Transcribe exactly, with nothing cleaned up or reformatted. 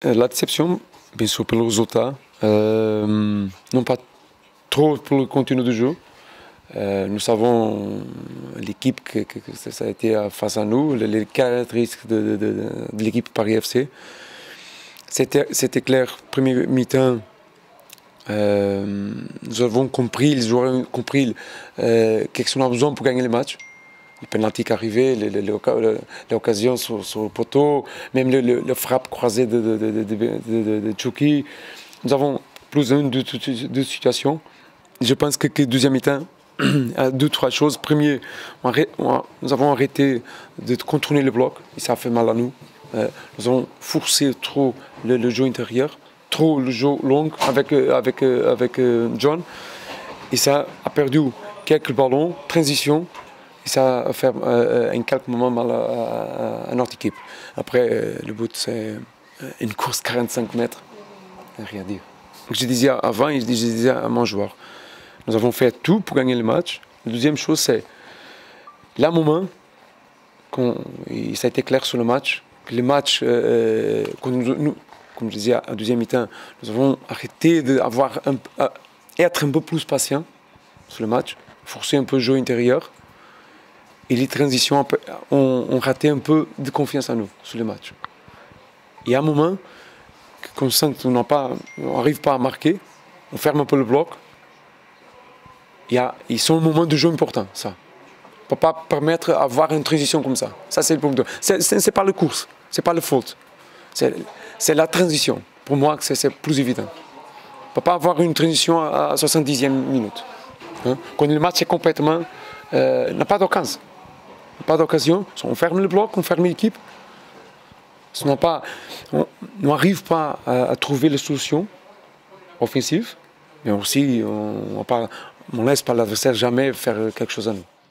La déception, bien sûr, pour le résultat, euh, non pas trop pour le contenu du jeu. Euh, nous savons l'équipe que, que, que ça a été face à nous, les, les caractéristiques de, de, de, de l'équipe Paris F C. C'était clair, premier mi-temps, euh, nous avons compris, les joueurs ont compris euh, qu'est-ce qu'on a besoin pour gagner le match. Les pénaltys qui arrivaient, les, les, les, les occasions sur, sur le poteau, même le, le, le frappe croisée de, de, de, de, de, de, de Tchouki. Nous avons plus d'une de, de, de situations. Je pense que le deuxième mi-temps, deux, trois choses. Premier, on arrête, on, nous avons arrêté de contourner le bloc, et ça a fait mal à nous. Euh, nous avons forcé trop le, le jeu intérieur, trop le jeu long avec, avec, avec John, et ça a perdu quelques ballons, transition. Et ça a fait euh, en quelques moments mal à, à, à notre équipe. Après, euh, le but, c'est une course quarante-cinq mètres. Rien à dire. Je disais avant, je disais à mon joueur, nous avons fait tout pour gagner le match. La deuxième chose, c'est le moment, et ça a été clair sur le match, que le match, euh, nous, nous, comme je disais à deuxième mi-temps, nous avons arrêté d'avoir un, être un peu plus patient sur le match, forcer un peu le jeu intérieur. Et les transitions ont, ont raté un peu de confiance en nous sur le match. Et à un moment, qu'on sent qu'on n'arrive pas à marquer, on ferme un peu le bloc. Il y a, ils sont un moment de jeu important, ça. On ne peut pas permettre d'avoir une transition comme ça. Ça, c'est le point. Ce n'est pas la course, ce n'est pas le faute. C'est la transition. Pour moi, c'est plus évident. On ne peut pas avoir une transition à la soixante-dixième minute. Hein? Quand le match est complètement... Euh, n'a pas d'occasion. Pas d'occasion, on ferme le bloc, on ferme l'équipe. On n'arrive pas à, à trouver les solutions offensives, mais aussi on ne laisse pas l'adversaire jamais faire quelque chose à nous.